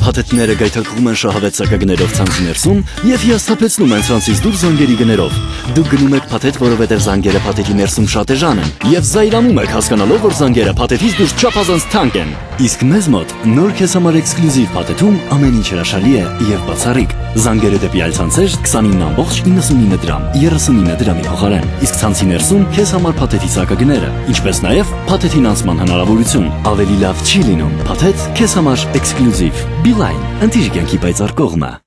Փաթեթները գայթակղում են շահավետ ցանցի ներսում եւ հիասթափեցնում են ցանցից դուրս զանգերի գներով։ Դուք գնում եք փաթեթ, որովհետեւ զանգերը փաթեթի ներսում շատ էժան են եւ զայրանում եք հասկանալով, որ զանգերը փաթեթից դուրս չափազանց թանկ են։ Իսկ մեզ մոտ նոր քեզ համար էքսկլյուզիվ փաթեթում ամեն ինչ հրաշալի է եւ բացառիկ։ Զանգերը դեպի այլ ցանցեր 29.99 դրամ, 39 դրամի փոխարեն։ Իսկ ցանցի ներսում քեզ համար փաթեթի սակագները, ինչպես նաեւ փաթեթին անցման հնարավորություն։ Ավելի լավ չի լինում։ Փաթեթ քեզ համար էքսկլյուզիվ։ Beeline, ընտիր կյանքի պայծառ կողմը։